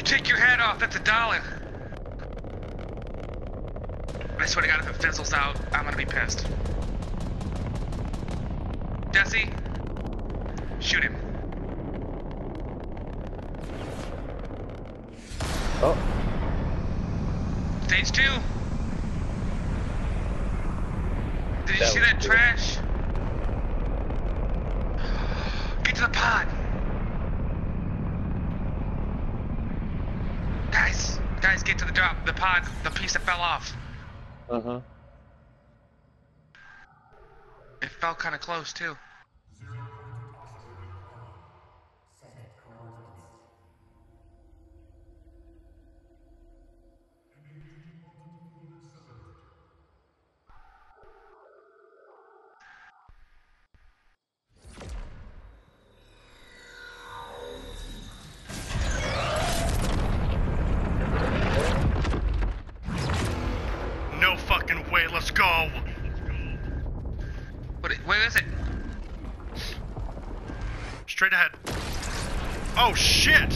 Take your hat off, that's $1. I swear to God, if it fizzles out, I'm gonna be pissed. Jesse, shoot him. Oh. Stage 2. Did you see that trash? Get to the pod. Guys, get to the drop. The pod, the piece that fell off. Uh-huh. It fell kind of close, too. No fucking way, let's go! Where is it? Straight ahead. Oh shit!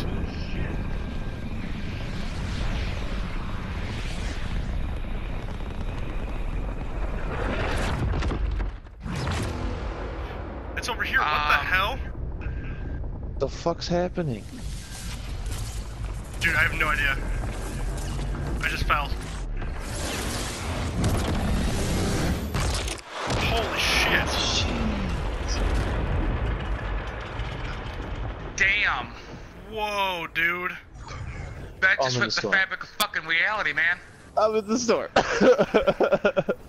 It's over here, what the hell? The fuck's happening? Dude, I have no idea. I just fell. Holy shit. Damn. Whoa, dude. That just ripped the fabric of fucking reality, man. I'm in the store.